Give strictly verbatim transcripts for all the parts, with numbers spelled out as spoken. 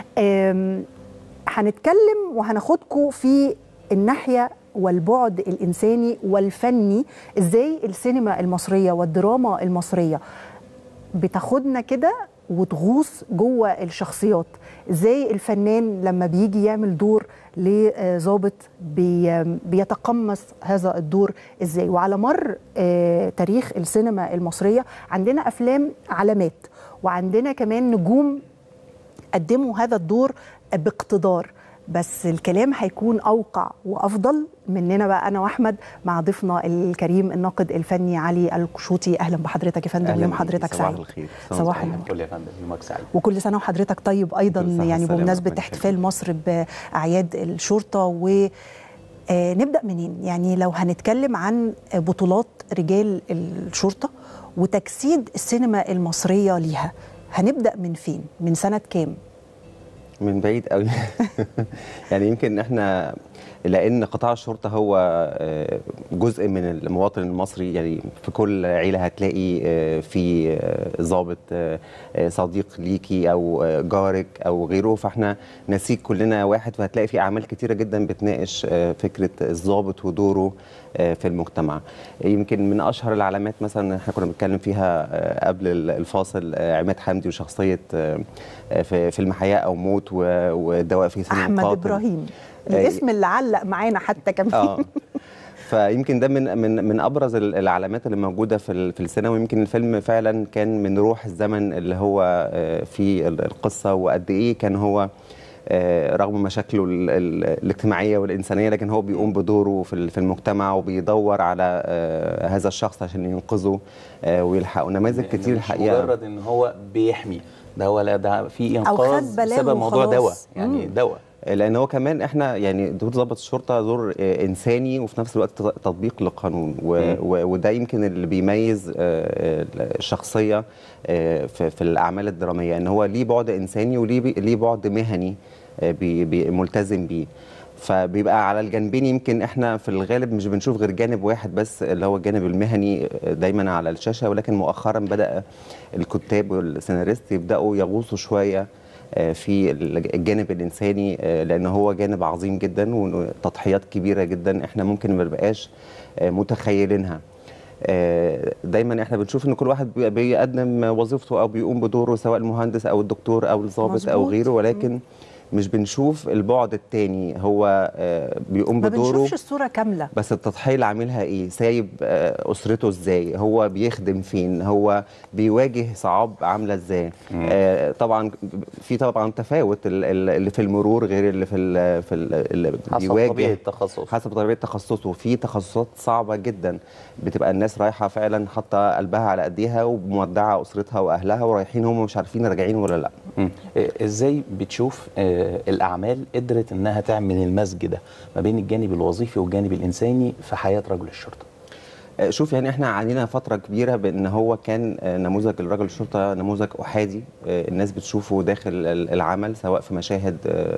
هنتكلم وهناخدكم في الناحية والبعد الإنساني والفني، إزاي السينما المصرية والدراما المصرية بتاخدنا كده وتغوص جوه الشخصيات. ازاي الفنان لما بيجي يعمل دور لظابط بي بيتقمص هذا الدور ازاي. وعلى مر تاريخ السينما المصرية عندنا أفلام علامات، وعندنا كمان نجوم قدموا هذا الدور باقتدار، بس الكلام هيكون أوقع وأفضل مننا بقى أنا وأحمد مع ضيفنا الكريم الناقد الفني علي القشوطي. أهلا بحضرتك يا فندم، يوم حضرتك سعيد. صباح الخير. صباح النور يا فندم، يومك سعيد. وكل سنة وحضرتك طيب أيضا، يعني بمناسبة احتفال مصر بأعياد الشرطة. ونبدأ منين؟ يعني لو هنتكلم عن بطولات رجال الشرطة وتجسيد السينما المصرية ليها، هنبدأ من فين؟ من سنة كام؟ من بعيد قوي. يعني يمكن احنا لان قطاع الشرطه هو جزء من المواطن المصري، يعني في كل عيله هتلاقي في ضابط صديق ليكي او جارك او غيره، فاحنا نسيج كلنا واحد، فهتلاقي في اعمال كتيره جدا بتناقش فكره الضابط ودوره في المجتمع. يمكن من اشهر العلامات مثلا احنا كنا بنتكلم فيها قبل الفاصل عماد حمدي وشخصيه في فيلم حياه او موت ودواء في سن احمد ابراهيم، الاسم اللي علق معانا حتى كمان. اه فيمكن ده من من من ابرز العلامات اللي موجوده في في السينما. ويمكن الفيلم فعلا كان من روح الزمن اللي هو في القصه، وقد ايه كان هو رغم مشاكله الاجتماعيه والانسانيه، لكن هو بيقوم بدوره في المجتمع وبيدور على هذا الشخص عشان ينقذه ويلحقه. نماذج كتير الحقيقه، مش مجرد ان هو بيحمي، ده هو لا، ده في انقاذ بسبب موضوع دواء، يعني دواء. لان هو كمان احنا يعني دور ضابط الشرطه دور انساني وفي نفس الوقت تطبيق للقانون، وده يمكن اللي بيميز الشخصيه في الاعمال الدراميه، ان هو ليه بعد انساني وليه ليه بعد مهني ملتزم بيه. فبيبقى على الجانبين. يمكن احنا في الغالب مش بنشوف غير جانب واحد بس اللي هو الجانب المهني دايما على الشاشه، ولكن مؤخرا بدأ الكتاب والسيناريست يبدأوا يغوصوا شويه في الجانب الانساني، لان هو جانب عظيم جدا وتضحيات كبيره جدا احنا ممكن ما نبقاش متخيلينها. دايما احنا بنشوف ان كل واحد بيقدم وظيفته او بيقوم بدوره، سواء المهندس او الدكتور او الضابط او غيره، ولكن مش بنشوف البعد التاني. هو بيقوم بدوره، ما بنشوفش الصورة كاملة، بس التضحية اللي عاملها ايه، سايب أسرته ازاي، هو بيخدم فين، هو بيواجه صعاب عاملة ازاي. آه طبعا في طبعا تفاوت اللي في المرور غير اللي في ال في ال اللي بيواجه حسب طبيعة تخصصه، حسب طبيعة تخصصه. في تخصصات صعبة جدا بتبقى الناس رايحة فعلا حاطة قلبها على ايديها ومودعة أسرتها وأهلها ورايحين هم مش عارفين راجعين ولا لا. م. ازاي بتشوف الأعمال قدرت إنها تعمل المزج ده ما بين الجانب الوظيفي والجانب الإنساني في حياة رجل الشرطة؟ شوف، يعني احنا عانينا فترة كبيرة بأن هو كان نموذج الرجل الشرطة نموذج أحادي، الناس بتشوفه داخل العمل سواء في مشاهد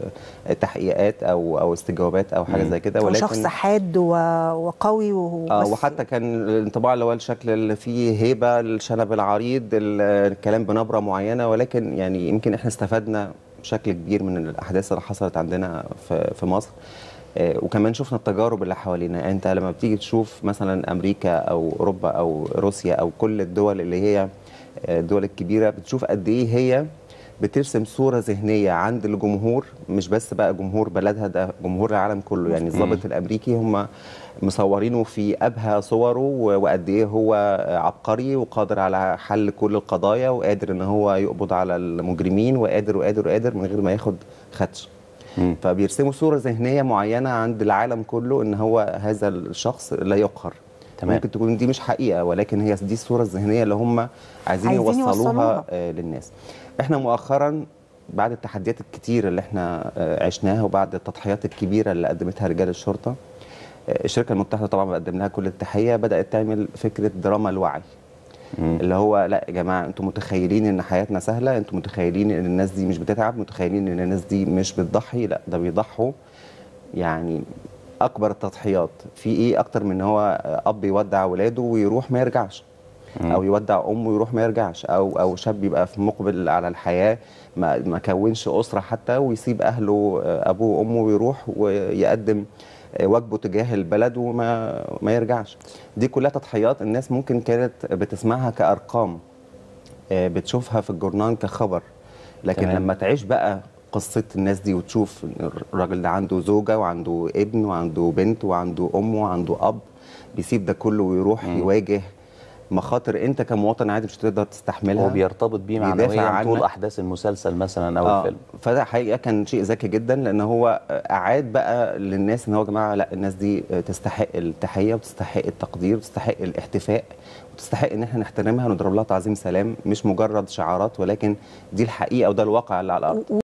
تحقيقات أو أو استجوابات أو حاجة زي كده، ولكن شخص حاد وقوي اه وحتى كان الانطباع اللي هو الشكل اللي فيه هيبة، الشنب العريض، الكلام بنبرة معينة. ولكن يعني يمكن احنا استفدنا بشكل كبير من الأحداث اللي حصلت عندنا في في مصر، وكمان شفنا التجارب اللي حوالينا. يعني انت لما بتيجي تشوف مثلا امريكا او اوروبا او روسيا او كل الدول اللي هي الدول الكبيره، بتشوف قد ايه هي بترسم صوره ذهنيه عند الجمهور، مش بس بقى جمهور بلدها، ده جمهور العالم كله. يعني الضابط الامريكي هم مصورينه في ابهى صوره، وقد ايه هو عبقري وقادر على حل كل القضايا وقادر ان هو يقبض على المجرمين وقادر وقادر وقادر من غير ما ياخد خدش. فبيرسموا صورة ذهنية معينة عند العالم كله ان هو هذا الشخص لا يقهر. تمام. ممكن تكون دي مش حقيقة، ولكن هي دي الصورة الذهنية اللي هم عايزين, عايزين يوصلوها, يوصلوها آه للناس. احنا مؤخرا بعد التحديات الكتير اللي احنا آه عشناها وبعد التضحيات الكبيرة اللي قدمتها رجال الشرطة، آه الشركة المتحدة طبعا بقدم لها كل التحية، بدأت تعمل فكرة دراما الوعي. مم. اللي هو لا يا جماعه، انتم متخيلين ان حياتنا سهله، انتم متخيلين ان الناس دي مش بتتعب، متخيلين ان الناس دي مش بتضحي، لا ده بيضحوا. يعني اكبر التضحيات في ايه اكتر من ان هو اب يودع ولاده ويروح ما يرجعش. او يودع امه ويروح ما يرجعش، او او شاب يبقى في مقبل على الحياه ما ما كونش اسره حتى ويسيب اهله ابوه وامه ويروح ويقدم واجبه تجاه البلد وما ما يرجعش. دي كلها تضحيات الناس ممكن كانت بتسمعها كارقام، بتشوفها في الجورنال كخبر، لكن تمام. لما تعيش بقى قصة الناس دي وتشوف الراجل ده عنده زوجة وعنده ابن وعنده بنت وعنده أم وعنده أب، بيسيب ده كله ويروح مم. يواجه مخاطر انت كمواطن عادي مش هتقدر تستحملها، هو بيرتبط بيه معنويا طول احداث المسلسل مثلا او آه الفيلم. فده حقيقه كان شيء ذكي جدا، لان هو اعاد بقى للناس ان هو يا جماعه لا، الناس دي تستحق التحيه وتستحق التقدير وتستحق الاحتفاء وتستحق ان احنا نحترمها ونضرب لها تعظيم سلام، مش مجرد شعارات ولكن دي الحقيقه وده الواقع اللي على الارض.